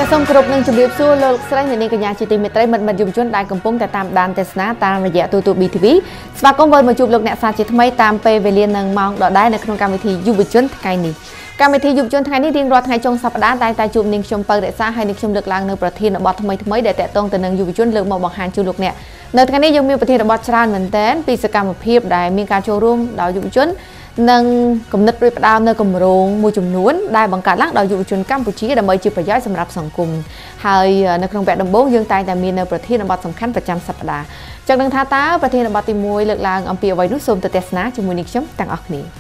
សូមគោរពនឹងជម្រាបសួរលោកស្រីអ្នកនាងកញ្ញាជាទីមេត្រីមិត្តយុវជនដែលកំពុងតែតាមដានទស្សនាតាមរយៈទូរទស្សន៍ BTV ស្វាគមន៍វិលមកជួបលោកអ្នកសាជាថ្មីតាមពេលវេលានឹងម៉ោងដដែលនៅក្នុងកម្មវិធីយុវជនថ្ងៃនេះកម្មវិធីយុវជនថ្ងៃនេះរៀងរាល់ថ្ងៃចុងសប្តាហ៍តែជួបនាងខ្ញុំពៅរក្សាហើយនាងខ្ញុំលើកឡើងនៅប្រធានបទថ្មីដែលតាក់ទងទៅនឹងយុវជនលើកមកបង្ហាញជូនលោកអ្នកនៅថ្ងៃនេះយើងមានប្រធានបទច្រើនមែនទែនពីសកម្មភាពដែលមានការចូលរួមដោយយុវជននិងគំនិតប្រៀបផ្ដាល់នៅគម្រោងមួយចំនួនដែលបង្កើតឡើងដោយយុវជនកម្ពុជាដើម្បីជាប្រយោជន៍សម្រាប់សង្គមហើយនៅក្នុងវគ្គដំបូងយើងតែងតែមាននៅប្រធានបទសំខាន់ប្រចាំសប្តាហ៍ចង់ដឹងថាតើប្រធានបទទី1លើកឡើងអំពីអ្វីនោះសូមទៅទស្សនាជាមួយនឹងខ្ញុំទាំងអស់គ្នា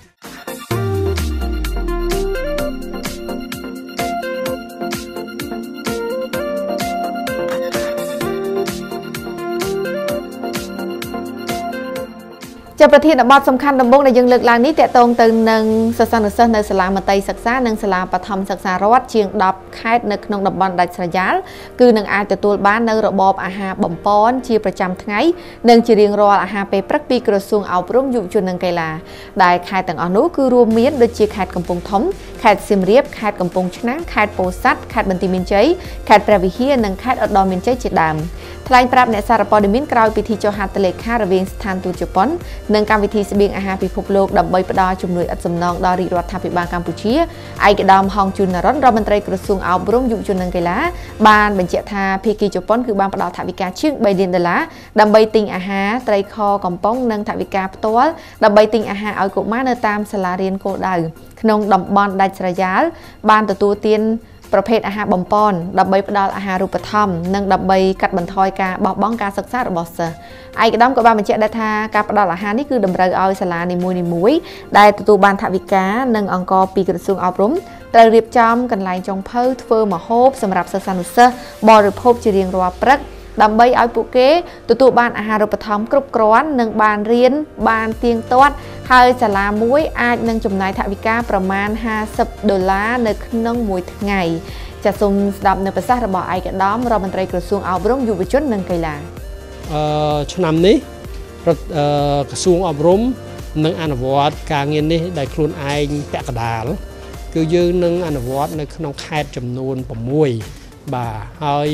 ជាប្រធានបទសំខាន់ដំបូងដែលយើងលើកឡើងនេះតកតងទៅនឹងសិស្សានុសិស្សនៅសាលាមត្តេយ្យសិក្សានិងសាលាបឋមសិក្សារដ្ឋជាង10ខេត្តនៅក្នុងតំបន់ដាច់ស្រយាលគឺនឹងអាចទទួលបាននៅរបបអាហារបំពន់ជាប្រចាំថ្ងៃនិងជារៀងរាល់អាហារពេលព្រឹកពីក្រសួងអប់រំយុវជននិងកីឡាដែលខេត្តទាំងអស់នោះគឺរួមមានដូចជាខេត្តកំពង់ធំខេត្តសៀមរាបខេត្តកំពង់ឆ្នាំងខេត្តពោធិ៍សាត់ខេត្តបន្ទាយមានជ័យខេត្តព្រះវិហារនិងខេត្តឧត្តរមានជ័យជាដើមថ្លែងប្រាប់អ្នកសារព័ត៌មានក្រោយពិធីចុះហត្ថលេខារវាងស្ថានទូតជប៉ុននិងកម្មវិធីស្បៀងអាហារពិភពលោកដើម្បីផ្ដល់ជំនួយឥតសំណងដល់រាជរដ្ឋាភិបាលកម្ពុជាឯកឧត្តមហងជុននរ៉ុនរដ្ឋមន្ត្រីក្រសួងអប់រំយុវជននិងកីឡាបានបញ្ជាក់ថាភាគីជប៉ុនគឺបានផ្ដល់ថវិកាជាង$3 លានដើម្បីទិញអាហារត្រីខកំប៉ុងនិងថវិកាផ្ទាល់ដើម្បីទិញអាហារឲ្យកុមារនៅតាមសាលារៀនគោលដៅក្នុងតំបន់ដាច់ស្រយាលបានទទួលទានប្រភេទអាហារបំពន់ដើម្បីផ្ដល់អាហារូបត្ថម្ភនិងដើម្បីកាត់បន្ថយការបោះបង់ការសិក្សារបស់សិស្សឯកឧត្តមក៏បានបញ្ជាក់ដែរថាការផ្ដល់អាហារនេះគឺតម្រូវឲ្យសាលានីមួយៗដែលទទួលបានថវិកានិងអង្គពីក្រសួងអប់រំត្រូវរៀបចំកន្លែងចុងភៅធ្វើម្ហូបសម្រាប់សិស្សានុសិស្សបរិភោគជារៀងរាល់ព្រឹកដើម្បីឲ្យពួកគេទទួលបានអាហារូបត្ថម្ភគ្រប់គ្រាន់និងបានរៀនបានទៀងទាត់ហើយសាលាមួយអាចនឹងចំណាយថវិកាប្រមាណ$50នៅក្នុងមួយថ្ងៃចាសសូមស្ដាប់នៅប្រសាសន៍របស់ឯកឧត្តមរដ្ឋមន្ត្រីក្រសួងអប់រំយុវជននិងកីឡាឆ្នាំនេះក្រសួងអប់រំនឹងអនុវត្តការងារនេះដោយខ្លួនឯងពាក់កណ្ដាលគឺយើងនឹងអនុវត្តនៅក្នុងខេត្តចំនួន6បាទហើ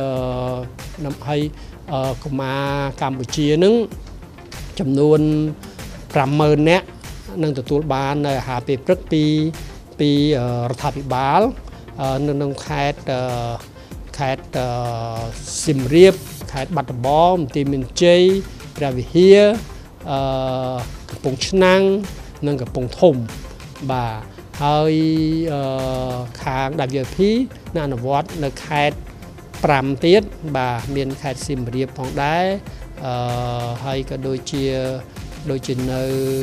យកុមារកម្ពុជានឹងចំនួន50000នាក់នឹងទទួលបាននៅអាហារពេលព្រឹកពីរដ្ឋាភិបាលនៅក្នុងខេត្តសៀមរាបខេត្តបាត់ដំបងបន្ទាយមានជ័យព្រះវិហារកំពង់ឆ្នាំងនិងកំពង់ធំបាទហើយខាង WP នៅអនុវត្តនៅខេត្ត5ទៀតបាទមានខេត្តសៀមរាបផងដែរហើយក៏ដូចជានៅ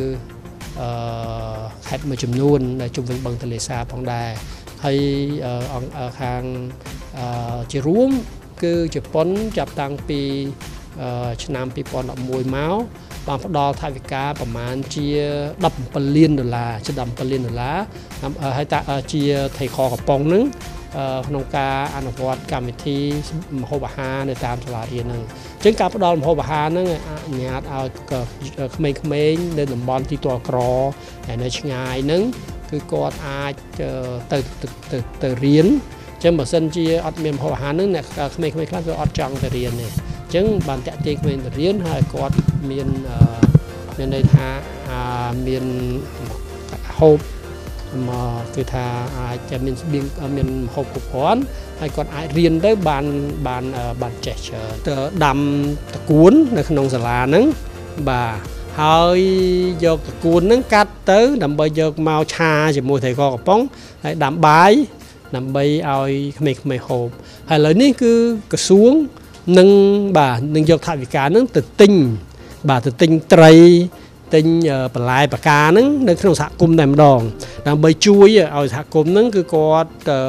ខេត្តមួយចំនួនដែលជុំវិញបឹងទន្លេសាបផងដែរហើយខាងជារួមគឺជប៉ុនចាប់តាំងពីឆ្នាំ2011មកបានផ្ដល់ថវិកាប្រមាណជា$17 លានជា$17 លានហើយជាថៃខកំប៉ុងហ្នឹងក្នុងការអនុវត្តកម្មវិធីម្ហូបអាហារនៅតាមសាលារៀនហ្នឹងអញ្ចឹងការផ្ដល់ម្ហូបអាហារហ្នឹងអនុញ្ញាតឲ្យក្មេងៗនៅតំបន់ទីទាល់ក្រហើយនៅឆ្ងាយហ្នឹងគឺគាត់អាចទៅរៀនអញ្ចឹងបើសិនជាអត់មានម្ហូបអាហារហ្នឹងអ្នកក្មេងៗខ្លះគឺអត់ចង់ទៅរៀនទេអញ្ចឹងបានតាក់ទាញក្មេងទៅរៀនហើយគាត់មានន័យថាមានហូបគឺថាអាចមានស្បៀងមានម្ហូបគ្រប់គ្រាន់ហើយគាត់អាចរៀនទៅបានចេះទៅដាំតកួននៅក្នុងសាលាហ្នឹងបាទហើយយកតកួនហ្នឹងកាត់ទៅដើម្បីយកមកឆាជាមួយត្រីកកំប៉ុងហើយដាំបាយដើម្បីឲ្យក្មេងៗហូបហើយឥឡូវនេះគឺក្រសួងនឹងយកថវិកាហ្នឹងទៅទិញត្រីទិញបន្លែបកាហ្នឹងនៅក្នុងសហគមន៍តែម្ដងដើម្បីជួយឲ្យសហគមន៍ហ្នឹងគឺគាត់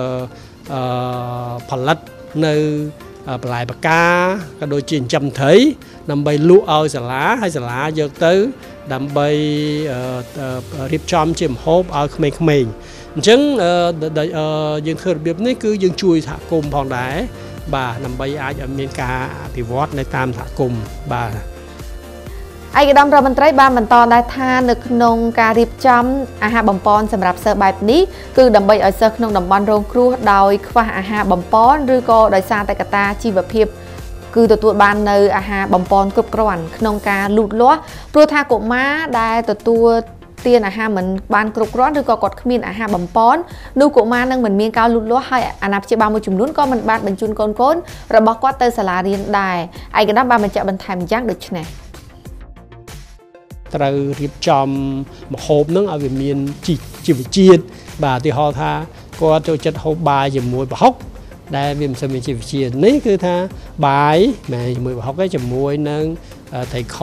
ផលិតនៅបន្លែបកាក៏ដូចជាចិញ្ចឹមត្រីដើម្បីលក់ឲ្យសាលាហើយសាលាយកទៅដើម្បីរៀបចំជាម្ហូបឲ្យក្មេងៗអញ្ចឹងយើងធ្វើរបៀបនេះគឺយើងជួយសហគមន៍ផងដែរបាទដើម្បីអាចឲ្យមានការអភិវឌ្ឍនៅតាមសហគមន៍បាទឯកឧត្តមរដ្ឋមន្ត្រីបានបន្តដែរថានៅក្នុងការរៀបចំអាហារបំពន់សម្រាប់សិស្សបែបនេះគឺដើម្បីឲ្យសិស្សក្នុងតំបន់រងគ្រោះដោយខ្វះអាហារបំពន់ឬក៏ដោយសារតែកត្តាជីវភាពគឺទទួលបាននៅអាហារបំពន់គ្រប់គ្រាន់ក្នុងការលូតលាស់ព្រោះថាកុមារដែលទទួលទានអាហារមិនបានគ្រប់គ្រាន់ឬក៏គាត់គ្មានអាហារបំពន់នោះកុមារនឹងមិនមានការលូតលាស់ហើយអាណាព្យាបាលមួយចំនួនក៏មិនបានបញ្ជូនកូនរបស់គាត់ទៅសាលារៀនដែរឯកឧត្តមបានបញ្ជាក់បន្ថែមយ៉ាងដូចនេះត្រូវរៀបចំម្ហូបនឹងឲ្យវាមានជីវជាតិបាទឧទាហរណ៍ថាគាត់ចូលចិត្តហូបបាយជាមួយប្រហុកដែលវាមិនសូវមានជីវជាតិនេះគឺថាបាយមិនជាមួយប្រហុកទេជាមួយនឹងត្រីខ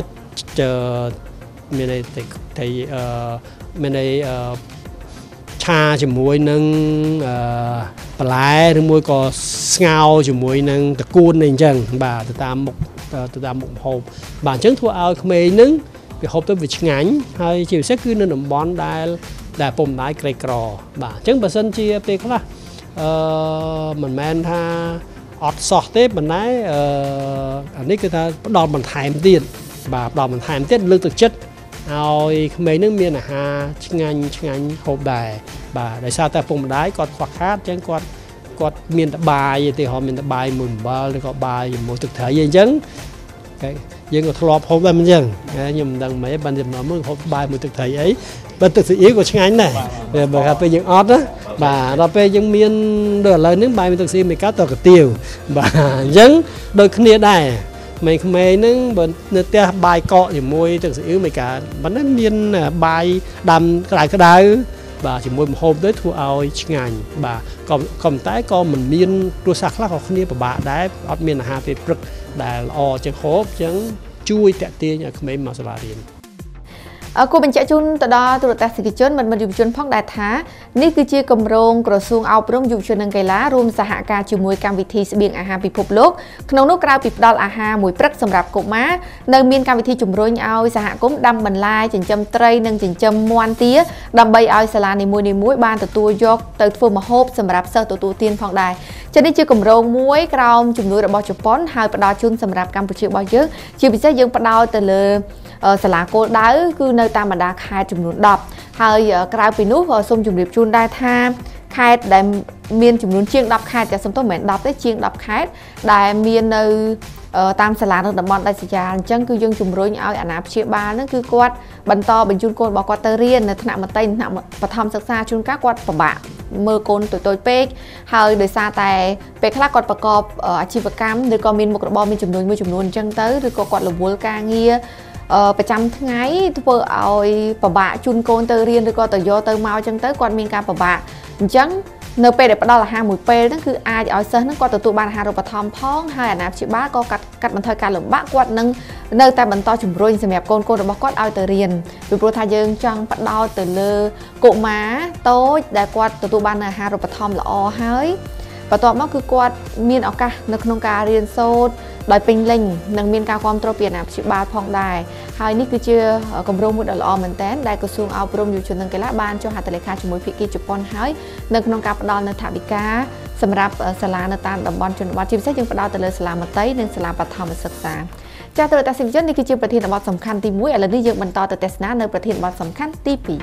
មានត្រីមានឆាជាមួយនឹងបន្លែឬមួយក៏ស្ងោរជាមួយនឹងតកួនអីអញ្ចឹងបាទទៅតាមមុខម្ហូបបាទអញ្ចឹងធ្វើឲ្យក្មេងនឹងវាហូបទៅវាឆ្ងាញ់ហើយជាពិសេសគឺនៅតំបន់ដែលពុំម្ដាយក្រីក្របាទអញ្ចឹងបើសិនជាពេលខ្លះមិនមែនថាអត់សោះទេប៉ុន្តែអានេះគឺថាផ្ដល់បន្ថែមទៀតបាទផ្ដល់បន្ថែមទៀតលើកទឹកចិត្តឲ្យក្មេងនឹងមានអាហារឆ្ងាញ់ហូបដែរបាទដោយសារតែពុកម្ដាយគាត់ខ្វះខាតអញ្ចឹងគាត់មានតែបាយទេហ៎មានតែបាយមួយអំបិលឬក៏បាយជាមួយទឹកត្រីអីអញ្ចឹងយើងក៏ធ្លាប់ហូបដែរមិនអញ្ចឹងខ្ញុំមិនដឹងមិនទេបានចំណុចមួយហូបបាយមួយទឹកត្រីអីបើទឹកស៊ីអ៊ីវក៏ឆ្ងាញ់ដែរបើថាពេលយើងអត់ណាបាទដល់ពេលយើងមានដូចឥឡូវនេះបាយមួយទឹកស៊ីមិនកើតតកាទៀវបាទអញ្ចឹងដូចគ្នាដែរក្មេងហ្នឹងបើនៅផ្ទះបាយកកជាមួយទឹកស៊ីអ៊ីវមិនកើតប៉ុន្តែមានបាយដាំក្តៅបាទជាមួយម្ហូបទៅធ្វើឲ្យឆ្ងាញ់បាទក៏តែក៏មិនមានគ្រួសារខ្លះក៏គ្នាពិបាកដែរអត់មានអាហារពេលព្រឹកដែលល្អជាងហូបអញ្ចឹងជួយតាក់ទាញឲ្យក្មេងមកសាលារៀនគួរបញ្ជាក់ជូនទៅដល់ទូរទស្សនិកជនមិនយុវជនផងដែរថានេះគឺជាគម្រោងក្រសួងអប់រំយុវជននិងកីឡារួមសហការជាមួយកម្មវិធីស្បៀងអាហារពិភពលោកក្នុងនោះក្រៅពីផ្ដល់អាហារមួយព្រឹកសម្រាប់កុមារនៅមានកម្មវិធីជំរុញឲ្យសហគមន៍ដាំបន្លែចិញ្ចឹមត្រីនិងចិញ្ចឹមមាន់ទាដើម្បីឲ្យសាលានីមួយៗបានទទួលយកទៅធ្វើម្ហូបសម្រាប់សិស្សទទួលទានផងដែរចឹងនេះជាគម្រោងមួយក្រោមជំនួយរបស់ជប៉ុនហើយផ្ដល់ជូនសម្រាប់កម្ពុជារបស់យើងជាពិសេសយើងផ្ដោតទៅលើសាលាគោលដៅគឺនៅតាមបណ្ដាខេត្តចំនួន10ហើយក្រៅពីនោះសូមជម្រាបជូនដែរថាខេត្តដែលមានចំនួនជាង10ខេត្តតែសំទោសមិនមែន10ទេជាង10ខេត្តដែលមាននៅតាមសាលានៅតំបន់ដាច់ស្រយាលអញ្ចឹងគឺយើងជំរុញឲ្យអាណាព្យាបាលហ្នឹងគឺគាត់បន្តបញ្ជូនកូនរបស់គាត់ទៅរៀននៅថ្នាក់មត្តេយ្យថ្នាក់បឋមសិក្សាជួនកាលគាត់ពិបាកមើលកូនតូចពេកហើយដោយសារតែពេលខ្លះគាត់ប្រកបអាជីវកម្មឬក៏មានមុខរបរមានចំនួនមួយចំនួនអញ្ចឹងទៅឬក៏គាត់រវល់ការងារប្រចាំថ្ងៃធ្វើឲ្យពិបាកជូនកូនទៅរៀនឬក៏ទៅយកទៅមកអញ្ចឹងទៅគាត់មានការពិបាកអញ្ចឹងនៅពេលដែលផ្ដល់អាហារមួយពេលហ្នឹងគឺអាចឲ្យសិស្សហ្នឹងគាត់ទទួលបានអាហារូបត្ថម្ភផងហើយអាណាព្យាបាលក៏កាត់បន្ថយការលំបាកគាត់នឹងនៅតែបន្តជំរុញសម្រាប់កូនរបស់គាត់ឲ្យទៅរៀនពីព្រោះថាយើងចង់ផ្ដោតទៅលើកុមារតូចដែលគាត់ទទួលបានអាហារូបត្ថម្ភល្អហើយបន្ទាប់មកគឺគាត់មានឱកាសនៅក្នុងការរៀនសូត្រដោយពេញលេញនិងមានការគ្រប់គ្រងពីអាណាព្យាបាលផងដែរហើយនេះគឺជាគម្រោងមួយដ៏ល្អមែនទែនដែលក្រសួងអប់រំយុវជននិងកីឡាបានចុះហត្ថលេខាជាមួយភាគីជប៉ុនហើយនៅក្នុងការផ្ដល់នូវថវិកាសម្រាប់សាលានៅតាមតំបន់ជនបទជាពិសេសយើងផ្ដោតទៅលើសាលាមត្តេយ្យនិងសាលាបឋមសិក្សាចា៎ទូរទស្សនិកជននេះគឺជាប្រធានបទសំខាន់ទី1ឥឡូវនេះយើងបន្តទៅទស្សនានៅប្រធានបទសំខាន់ទី2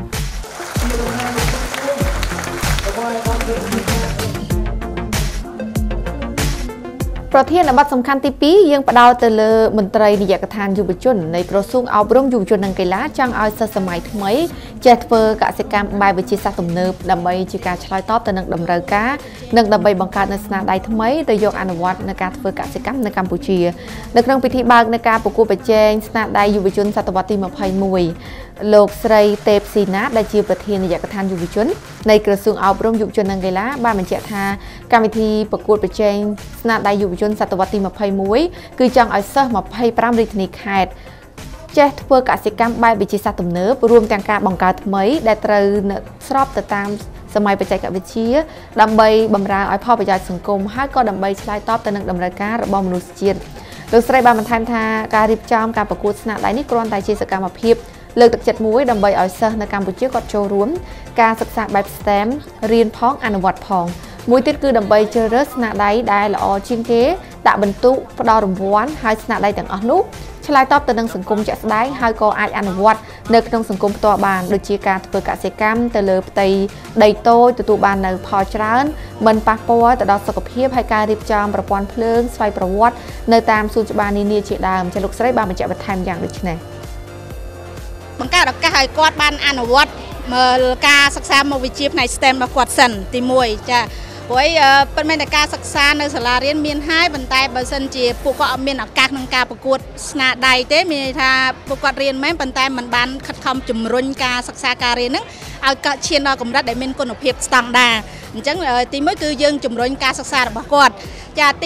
ប្រធានបទសំខាន់ទី2យើងផ្ដោតទៅលើមន្ត្រីនាយកដ្ឋានយុវជននៃក្រសួងអប់រំយុវជននិងកីឡាចង់ឲ្យសិស្សសម័យថ្មីចេះធ្វើកសិកម្មបែបវិទ្យាសាស្ត្រទំនើបដើម្បីជាការឆ្លើយតបទៅនឹងតម្រូវការនិងដើម្បីបង្កើតនូវស្នាដៃថ្មីទៅយកអនុវត្តនៅការធ្វើកសិកម្មនៅកម្ពុជានៅក្នុងពិធីបើកនៃការប្រកួតប្រជែងស្នាដៃយុវជនសតវត្សទី21លោកស្រីទេពស៊ីណាដែលជាប្រធាននាយកដ្ឋានយុវជននៃក្រសួងអប់រំយុវជននិងកីឡាបានបញ្ជាក់ថាកម្មវិធីប្រកួតប្រជែងស្នាដៃយុវជនសតវត្សទី21គឺចង់ឲ្យសិស្ស25រាជធានីខេត្តចេះធ្វើកសិកម្មបែបវិទ្យាសាស្ត្រទំនើបរួមទាំងការបង្កើតថ្មីដែលត្រូវស្របទៅតាមសម័យបច្ចេកវិទ្យាដើម្បីបម្រើឲ្យផលប្រយោជន៍សង្គមហើយក៏ដើម្បីឆ្លើយតបទៅនឹងតម្រូវការរបស់មនុស្សជាតិលោកស្រីបានបន្ថែមថាការរៀបចំការប្រកួតស្នាដៃនេះគ្រាន់តែជាសកម្មភាពលើកទឹកចិត្តមួយដើម្បីឲ្យសិស្សនៅកម្ពុជាគាត់ចូលរួមការសិក្សាបែប STEM រៀនផងអនុវត្តផងមួយទៀតគឺដើម្បីជ្រើសរើសស្នាដៃដែលល្អជាងគេដាក់បន្ទុកផ្ដល់រង្វាន់ហើយស្នាដៃទាំងអស់នោះឆ្ឆ្លើយតបទៅនឹងសង្គមជាក់ស្ដែងហើយក៏អាចអនុវត្តនៅក្នុងសង្គមផ្ទាល់បានដូចជាការធ្វើកសិកម្មទៅលើផ្ទៃដីតូចទទួលបាននៅផលច្រើនមិនប៉ះពាល់ទៅដល់សុខភាពហើយការរៀបចំប្រព័ន្ធភ្លើងស្វ័យប្រវត្តិនៅតាមសួនច្បារនានាជាដើមចាលោកស្រីបានបញ្ជាក់បន្ថែមយ៉ាងដូចនេះបង្កើតឱកាសឲ្យគាត់បានអនុវត្តមើលការសិក្សាមុខវិជ្ជាផ្នែក STEM របស់គាត់សិនទី1ចាព្រោះប៉ុន្មានតែការសិក្សានៅសាលារៀនមានហើយប៉ុន្តែបើសិនជាពួកគាត់អត់មានឱកាសក្នុងការប្រកួតស្នាដៃទេមានន័យថាពួកគាត់រៀនមែនប៉ុន្តែមិនបានខិតខំជំរុញការសិក្សាការរៀនហ្នឹងឲ្យកើតឈានដល់កម្រិតដែលមានគុណភាពស្តង់ដារអញ្ចឹងទី1គឺយើងជំរុញការសិក្សារបស់គាត់ចាទី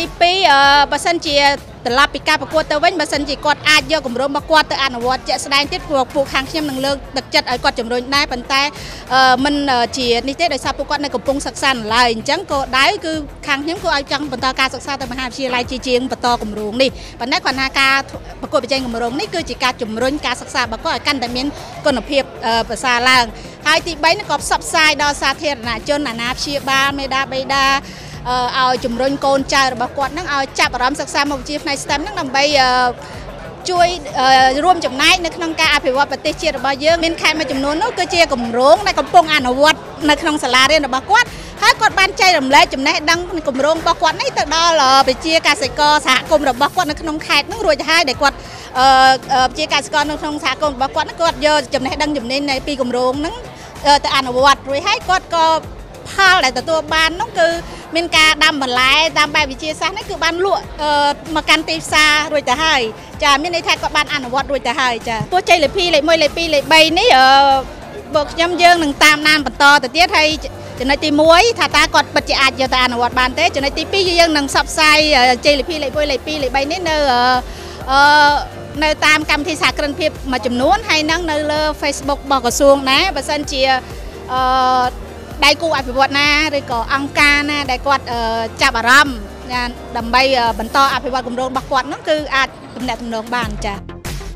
2បើសិនជាត្រឡប់ពីការប្រកួតទៅវិញបើសិនជាគាត់អាចយកគម្រោងរបស់គាត់ទៅអនុវត្តជាក់ស្ដែងទៀតពួកខាងខ្ញុំនឹងលើកទឹកចិត្តឲ្យគាត់ជំរុញដែរប៉ុន្តែមិនជានេះទេដោយសារពួកគាត់នៅកំពុងសិក្សានៅឡើយអញ្ចឹងក៏ដៅគឺខាងខ្ញុំគឺឲ្យចង់បន្តការសិក្សាទៅមហាវិទ្យាល័យជាងបន្តគម្រោងនេះប៉ុន្តែគាត់ថាការប្រកួតប្រជែងគម្រោងនេះគឺជាការជំរុញការសិក្សារបស់គាត់ឲ្យកាន់តែមានគុណភាពប្រសើរឡើងហើយទី3ក៏ផ្សព្វផ្សាយដល់សាធារណជនអាណាព្យាបាលមេដាបេដាឲ្យជំរុញកូនចៅរបស់គាត់នឹងឲ្យចាប់អារម្មណ៍សិក្សាមុខវិជ្ជាផ្នែក STEM នឹងដើម្បីជួយរួមចំណែកនៅក្នុងការអភិវឌ្ឍប្រទេសជាតិរបស់យើងមានខេត្តមួយចំនួននោះគឺជាគម្រោងដែលកំពុងអនុវត្តនៅក្នុងសាលារៀនរបស់គាត់ហើយគាត់បានចែករំលែកចំណេះដឹងគម្រោងរបស់គាត់នេះទៅដល់ប្រជាកសិករសហគមន៍របស់គាត់នៅក្នុងខេត្តនោះរួចហើយដែលគាត់ប្រជាកសិករនៅក្នុងសហគមន៍របស់គាត់គាត់យកចំណេះដឹងជំនាញនៃពីគម្រោងហ្នឹងទៅអនុវត្តរួចហើយគាត់ក៏ផលដែលទទួលបាននោះគឺមានការដាំបន្លែតាមបែបវិទ្យាសាស្ត្រនេះគឺបានលក់មកកាន់ទីផ្សាររួចទៅហើយចាមានន័យថាគាត់បានអនុវត្តរួចទៅហើយចាពោះជ័យលេខ2លេខ1លេខ2លេខ3នេះពួកខ្ញុំយើងនឹងតាមដានបន្តទៅទៀតហើយចំណុចទី1ថាតើគាត់ពិតជាអាចយកទៅអនុវត្តបានទេចំណុចទី2យើងនឹងផ្សព្វផ្សាយជ័យលេខ2លេខ1លេខ2លេខ3នេះនៅតាមកម្មវិធីសហគ្រិនភាពមួយចំនួនហើយនឹងនៅលើ Facebook របស់ក្រសួងដែរបើសិនជាដៃគូអភិវឌ្ឍណាឬក៏អង្គការណាដែលគាត់ចាប់អារម្មណ៍ដើម្បីបន្តអភិវឌ្ឍគម្រោងរបស់គាត់នោះគឺអាចទំនាក់ទំនងបានចា៎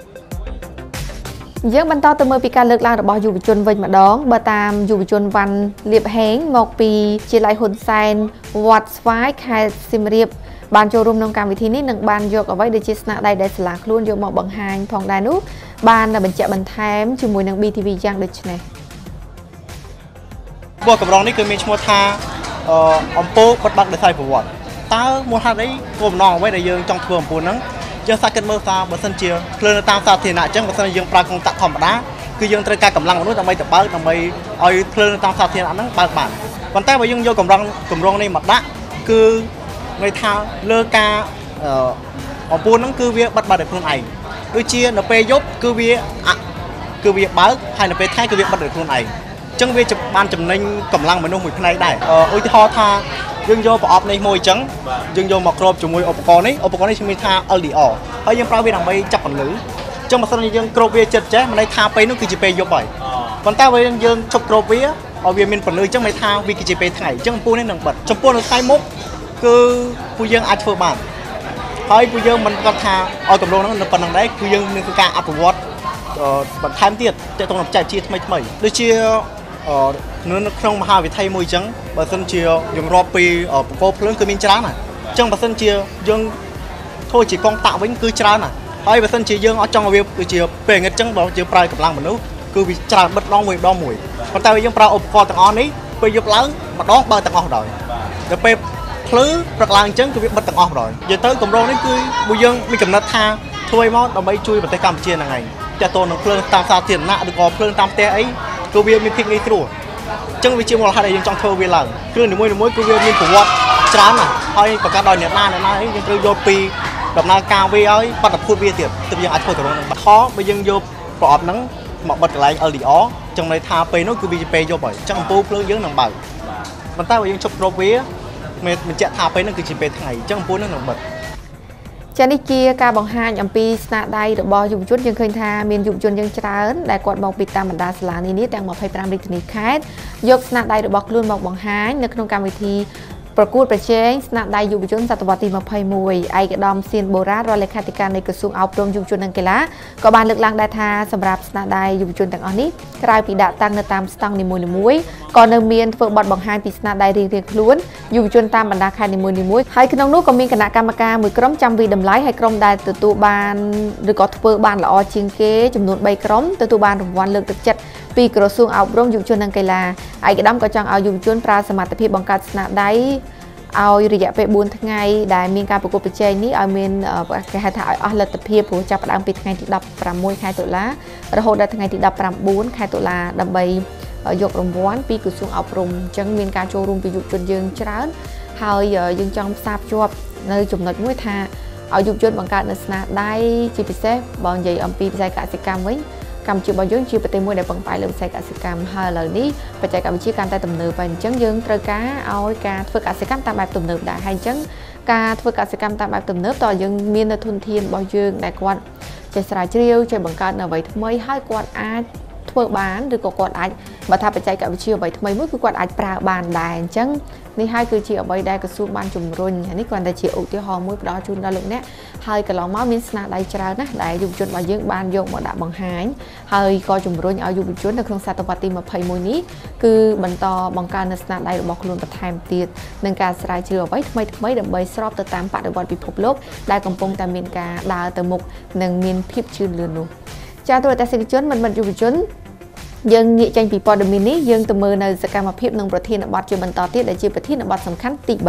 យើងបន្តទៅមើលពីការលើកឡើងរបស់យុវជនវិញម្ដងបើតាមយុវជនវ៉ាន់លៀបហេងមកពីជាលៃហ៊ុនសែនវត្តស្វាយខេត្តសៀមរាបបានចូលរួមក្នុងកម្មវិធីនេះនិងបានយកអ្វីដែលជាស្នាដៃដែលសាលាខ្លួនយកមកបង្ហាញផងដែរនោះបានបញ្ជាក់បន្ថែមជាមួយនឹង BTV យ៉ាងដូចនេះបោះកម្រងនេះគឺមានឈ្មោះថាអំពូលបិទបាក់ដោយសារប្រវត្តិតើមូលហេតុអីគោលបំណងអ្វីដែលយើងចង់ធ្វើអំពូលហ្នឹងយើងសាកគិតមើលថាបើសិនជាភ្លើងនៅតាមសាធារណៈអញ្ចឹងបើសិនជាយើងប្រើកុងតាក់ធម្មតាគឺយើងត្រូវការកម្លាំងមនុស្សដើម្បីទៅបើកដើម្បីឲ្យភ្លើងនៅតាមសាធារណៈហ្នឹងបើកបានប៉ុន្តែបើយើងយកកម្រងនេះមកដាក់គឺន័យថាលើការអំពូលហ្នឹងគឺវាបិទបាក់ដោយខ្លួនឯងដូចជានៅពេលយប់គឺវាបើកហើយនៅពេលថ្ងៃគឺវាបិទដោយខ្លួនឯងចឹងវាបានចំណេញកម្លាំងមនុស្សមួយផ្នែកដែរឧទាហរណ៍ថាយើងយកប្រអប់នេះមួយចឹងយើងយកមកគ្របជាមួយឧបករណ៍នេះឈ្មោះថា LDR ហើយយើងប្រើវាដើម្បីចាប់ពន្លឺចឹងបើសិនជាយើងគ្របវាចិត្តចេះមិនន័យថាពេលនោះគឺជាពេលយប់ហើយប៉ុន្តែបើយើងជប់គ្របវាឲ្យវាមានពន្លឺចឹងមិនន័យថាវាគឺជាពេលថ្ងៃចឹងអំពូលនេះនឹងបិទចំពោះនៅថ្ងៃមុខគឺពួកយើងអាចធ្វើបានហើយពួកយើងមិនគាត់ថាឲ្យកម្រងហ្នឹងនៅប៉ុណ្្នឹងដែរគឺយើងនឹងធ្វើការអភិវឌ្ឍបន្ថែមទៀតទាក់ទងនឹងបច្ចេកវិទ្យាថ្មីដូចជានៅក្នុងមហាវិថីមួយអញ្ចឹងបើសិនជាយើងរាប់ពីបកគោភ្លើងគឺមានច្រើនណាស់អញ្ចឹងបើសិនជាយើងធ្វើជាកងតាក់វិញគឺច្រើនណាស់ហើយបើសិនជាយើងអត់ចង់ឲ្យវាគឺជាពេលងឹតអញ្ចឹងបើយើងប្រើកម្លាំងមនុស្សគឺវាច្រើនបិទដងមួយប៉ុន្តែយើងប្រើឧបករណ៍ទាំងអស់នេះពេលយប់ឡើងម្ដងបើទាំងអស់ម្ដងដល់ពេលភ្លឺព្រឹកឡើងអញ្ចឹងគឺវាបិទទាំងអស់ម្ដងនិយាយទៅកម្រងនេះគឺពួកយើងមានកំណត់ថាធ្វើមកដើម្បីជួយប្រទេសកម្ពុជាហ្នឹងឯងទាក់ទងនឹងភ្លើងតាមសាធារណៈឬក៏ភ្លើងតាមផ្ទះអីគឺវាមានភាពងាយស្រួលអញ្ចឹងវាជាមូលហេតុដែលយើងចង់ធ្វើវាឡើងគ្រឿងនីមួយៗគឺវាមានប្រវត្តិច្រើនណាស់ហើយប្រកាសដោយអ្នកណាអីយើងត្រូវយកពីដំណើរការវាឲ្យបាត់ភូតវាទៀតទើបយើងអាចធ្វើកម្រងនឹងបាត់ខបើយើងយកប្រអប់ហ្នឹងមកបិទកន្លែង LDR ចឹងន័យថាពេលនោះគឺវាជាពេលយប់ហើយអញ្ចឹងអំពូលភ្លើងយើងនឹងបើកប៉ុន្តែបើយើងជប់គ្របវាបញ្ជាក់ថាពេលនោះគឺជាពេលថ្ងៃអញ្ចឹងអំពូលនឹងបិទចានេះជាការបង្ហាញអំពីស្នាដៃរបស់យុវជនយើងឃើញថាមានយុវជនយើងច្រើនដែលគាត់មកពីតាមបណ្ដាសាលានានាទាំង25រាជធានីខេត្តយកស្នាដៃរបស់ខ្លួនមកបង្ហាញនៅក្នុងកម្មវិធីប្រកួតប្រជែងស្នាដៃយុវជនសតវត្សទី21ឯកឧត្តមសៀនបូរ៉ារដ្ឋលេខាធិការនៃក្រសួងអប់រំយុវជននិងកីឡាក៏បានលើកឡើងដែរថាសម្រាប់ស្នាដៃយុវជនទាំងអស់នេះក្រៅពីដាក់តាំងនៅតាមស្តង់នីមួយៗក៏នៅមានធ្វើបទបង្ហាញពីស្នាដៃរៀងៗខ្លួនយុវជនតាមបណ្ដាខេត្តនីមួយៗហើយក្នុងនោះក៏មានគណៈកម្មការមួយក្រុមចាំវិតម្លៃហើយក្រុមដែលទទួលបានឬក៏ធ្វើបានល្អជាងគេចំនួន3ក្រុមទទួលបានរង្វាន់លើកទឹកចិត្តពីក្រសួងអប់រំយុវជននិងកីឡាឯកឧត្តមក៏ចង់ឲ្យយុវជនប្រើសមត្ថភាពបង្កើតស្នាដៃឲ្យរយៈពេល4ថ្ងៃដែលមានការប្រកួតប្រជែងនេះឲ្យមានគេហៅថាឲ្យអស់លទ្ធភាពព្រោះចាប់ផ្ដើមពីថ្ងៃទី16ខែតុលារហូតដល់ថ្ងៃទី19ខែតុលាដើម្បីយករង្វាន់ពីក្រសួងអប់រំអញ្ចឹងមានការចូលរួមពីយុវជនយើងច្រើនហើយយើងចង់ផ្សារភ្ជាប់នៅចំណុចមួយថាឲ្យយុវជនបង្កើតនៅស្នាដៃជាពិសេសបើនិយាយអំពីវិស័យកសិកម្មវិញកម្ពុជារបស់យើងជាប្រទេសមួយដែលពឹងផ្អែកលើវិស័យកសិកម្មហើយឥឡូវនេះបច្ចេកវិទ្យាកាន់តែទំនើបហើយអញ្ចឹងយើងត្រូវការឲ្យការធ្វើកសិកម្មតាមបែបទំនើបដែរហើយអញ្ចឹងការធ្វើកសិកម្មតាមបែបទំនើបតើយើងមាននៅធនធានរបស់យើងដែលគាត់ចេះស្រាវជ្រាវចេះបង្កើតនៅអ្វីថ្មីហើយគាត់អាចធ្វើបានឬក៏គាត់អាចបើថាបច្ចេកវិទ្យាអ្វីថ្មីមួយគឺគាត់អាចប្រើបានដែរអញ្ចឹងនេះហើយគឺជាអ្វីដែលក្រសួងបានជំរុញហើយនេះគ្រាន់តែជាឧទាហរណ៍មួយផ្ដល់ជូនដល់លោកអ្នកហើយកន្លងមកមានស្នាដៃច្រើនណាស់ដែលយុវជនរបស់យើងបានយកមកដាក់បង្ហាញហើយក៏ជំរុញឲ្យយុវជននៅក្នុងសតវត្សទី21នេះគឺបន្តបង្កើននូវស្នាដៃរបស់ខ្លួនបន្ថែមទៀតនឹងការស្រាវជ្រាវអ្វីថ្មីៗដើម្បីស្របទៅតាមបរិបទពិភពលោកដែលកំពុងតែមានការដើរទៅមុខនិងមានភាពជឿនលឿននោះចាទូរទស្សនិកជនមិនយុវជនយើងងាកចេញពីព័ត៌មាននេះយើងទៅមើលនៅសកម្មភាពនិងប្រធានបទជាបន្តទៀតដែលជាប្រធានបទសំខាន់ទី3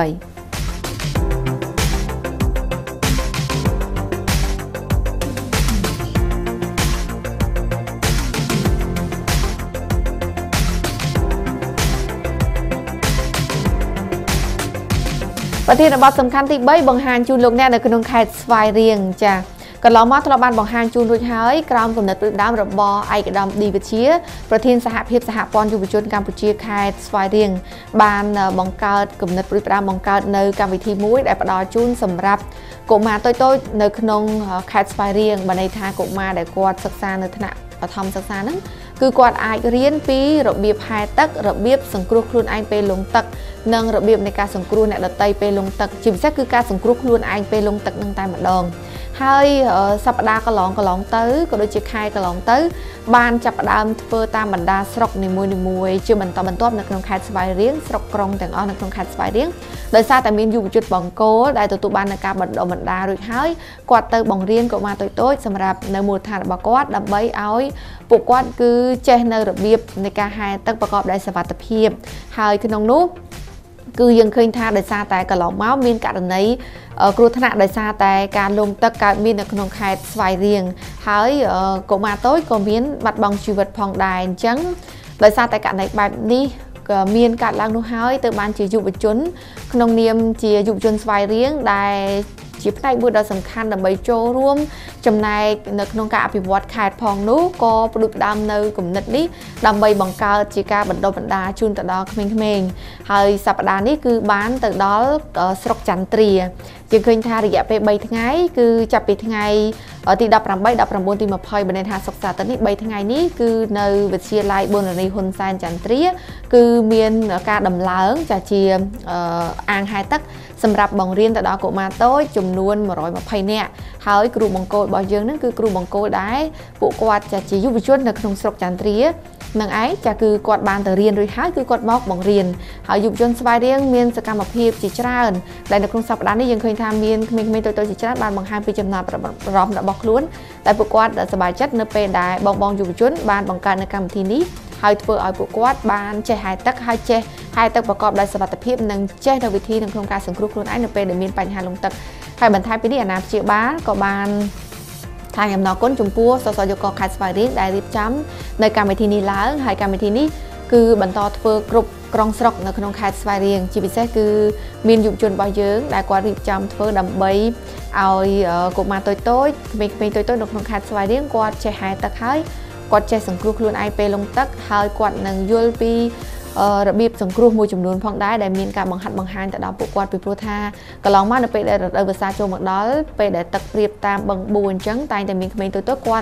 ប្រធានបទសំខាន់ទី3បង្ហាញជូនលោកអ្នកនៅក្នុងខេត្តស្វាយរៀងចាកន្លងមកធ្លាប់បានបង្ហាញជូនរួចហើយក្រោមគំនិតផ្ដួចផ្ដើមរបស់ឯកឧត្តមឌីវិជាប្រធានសហភាពសហព័ន្ធយុវជនកម្ពុជាខេត្តស្វាយរៀងបានបង្កើតគំនិតផ្ដួចផ្ដើមបង្កើតនៅកម្មវិធីមួយដែលផ្ដល់ជូនសម្រាប់កុមារតូចៗនៅក្នុងខេត្តស្វាយរៀងបានន័យថាកុមារដែលគាត់សិក្សានៅថ្នាក់បឋមសិក្សាហ្នឹងគឺគាត់អាចរៀនពីរបៀបហែទឹករបៀបសង្គ្រោះខ្លួនឯងពេលលង់ទឹកនិងរបៀបនៃការសង្គ្រោះអ្នកដទៃពេលលង់ទឹកជាពិសេសគឺការសង្គ្រោះខ្លួនឯងពេលលង់ទឹកនឹងតែម្ដងហើយសប្តាហ៍កន្លងទៅក៏ដូចជាខែកន្លងទៅបានចាប់ផ្ដើមធ្វើតាមបណ្ដាស្រុកនីមួយៗជាបន្តបន្ទាប់នៅក្នុងខេត្តស្វាយរៀងស្រុកក្រុងទាំងអស់នៅក្នុងខេត្តស្វាយរៀងដោយសារតែមានយុវជនបង្គោលដែលទទួលបានការបណ្ដុះបណ្ដាលរួចហើយគាត់ទៅបង្រៀនកុមារតូចៗសម្រាប់នៅមូលដ្ឋានរបស់គាត់ដើម្បីឲ្យពួកគាត់គឺចេះនៅរបៀបនៃការហែទឹកប្រកបដោយសុវត្ថិភាពហើយក្នុងនោះគឺយើងឃើញថាដោយសារតែកន្លងមកមានករណីគ្រោះថ្នាក់ដោយសារតែការលង់ទឹកកើតមាននៅក្នុងខេត្តស្វាយរៀងហើយកុមារតូចក៏មានបាត់បង់ជីវិតផងដែរអញ្ចឹងដោយសារតែករណីបែបនេះក៏មានកើតឡើងនោះហើយទៅបានជាយុវជនក្នុងនាមជាយុវជនស្វាយរៀងដែលជាផ្នែកមួយដ៏សំខាន់ដើម្បីចូលរួមចំណែកនៅក្នុងការអភិវឌ្ឍខេត្តផងនោះក៏ផ្ដួចផ្ដើមនៅគំនិតនេះដើម្បីបង្កើតជាការបណ្ដុះបណ្ដាលជូនទៅដល់ក្មេងៗហើយសប្តាហ៍នេះគឺបានទៅដល់ស្រុកចន្ទ្រាយើងឃើញថារយៈពេល3ថ្ងៃគឺចាប់ពីថ្ងៃទី18 19ទី20បណ្ដាថាសិក្សាទៅនេះ3ថ្ងៃនេះគឺនៅវិទ្យាល័យប៊ុនរីហ៊ុនសែនចន្ទ្រាគឺមានការដំឡើងចាជាអាងហែទឹកសម្រាប់បង្រៀនទៅដល់កុមារតូចចំនួន120នាក់ហើយគ្រូបង្គោលរបស់យើងនឹងគឺគ្រូបង្គោលដែរពួកគាត់ចាជាយុវជននៅក្នុងស្រុកចន្ទ្រានឹងឯងចាគឺគាត់បានទៅរៀនរួចហើយគឺគាត់មកបង្រៀនហើយយុវជនស្វាយរៀងមានសកម្មភាពជាច្រើនដែលនៅក្នុងសប្តាហ៍នេះយើងឃើញថាមានក្មេងៗតូចៗជាច្រើនបានបង្ហាញពីចំណាប់អារម្មណ៍របស់ខ្លួនដែលពួកគាត់សប្បាយចិត្តនៅពេលដែលបងយុវជនបានបង្កើតនៅកម្មវិធីនេះហើយធ្វើឲ្យពួកគាត់បានចេះហែទឹកហើយចេះហែទឹកប្រកបដោយសុវត្ថិភាពនិងចេះនៅវិធីនៅក្នុងការសង្គ្រោះខ្លួនឯងនៅពេលដែលមានបញ្ហាលង់ទឹកហើយបន្ថែមពីនេះអាណាព្យាបាលក៏បានថ្លែងអំណរគុណចំពោះសសយកខេត្តស្វាយរៀងដែលរៀបចំនៅកម្មវិធីនេះឡើងហើយកម្មវិធីនេះគឺបន្តធ្វើគ្រប់ក្រុងស្រុកនៅក្នុងខេត្តស្វាយរៀងជាពិសេសគឺមានយុវជនរបស់យើងដែលគាត់រៀបចំធ្វើដើម្បីឲ្យកុមារតូចៗក្មេងៗតូចៗនៅក្នុងខេត្តស្វាយរៀងគាត់ចេះហែទឹកហើយគាត់ចេះសង្គ្រោះខ្លួនឯងពេលលង់ទឹកហើយគាត់នឹងយល់ពីរបៀបសង្គ្រោះមួយចំនួនផងដែរដែលមានការបង្ហាត់បង្ហាញទៅដល់ពួកគាត់ពីព្រោះថាកន្លងមកនៅពេលដែលរដូវវស្សាចូលមកដល់ពេលដែលទឹកព្រាបតាមបឹងបួអញ្ចឹងតែងតែមានក្មេងតូចៗគាត់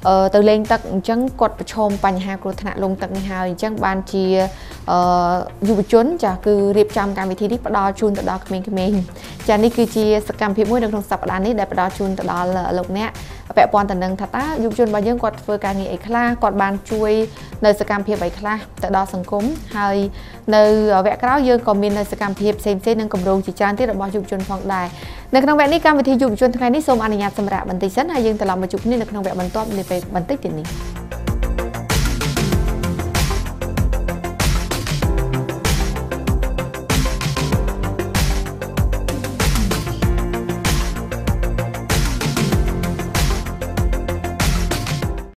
ទៅលេងទឹកអញ្ចឹងគាត់ប្រឈមបញ្ហាគ្រោះថ្នាក់លងទឹកនេះហើយអញ្ចឹងបានជាយុវជនចាគឺរៀបចំកម្មវិធីនេះផ្ដល់ជូនទៅដល់ក្មេងៗចានេះគឺជាសកម្មភាពមួយនៅក្នុងសប្តាហ៍នេះដែលផ្ដល់ជូនទៅដល់លោកអ្នកពាក់ព័ន្ធទៅនឹងថាតើយុវជនរបស់យើងគាត់ធ្វើការងារអីខ្លះគាត់បានជួយនៅសកម្មភាពអីខ្លះទៅដល់សង្គមហើយនៅវគ្គក្រោយយើងក៏មាននៅសកម្មភាពផ្សេងៗនិងគម្រោងជាច្រើនទៀតរបស់យុវជនផងដែរនៅក្នុងវគ្គនេះកម្មវិធីយុវជនថ្ងៃនេះសូមអនុញ្ញាតសម្រាប់បន្តិចសិនហើយយើងត្រឡប់មកជួបគ្នានៅក្នុងវគ្គបន្ទាប់នាពេលបន្តិចទៀតនេះ